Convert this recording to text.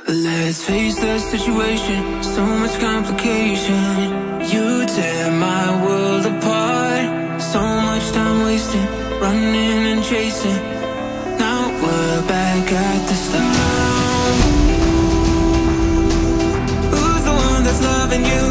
Let's face the situation, so much complication. You tear my world apart. So much time wasted, running and chasing. Now we're back at the start. Who's the one that's loving you?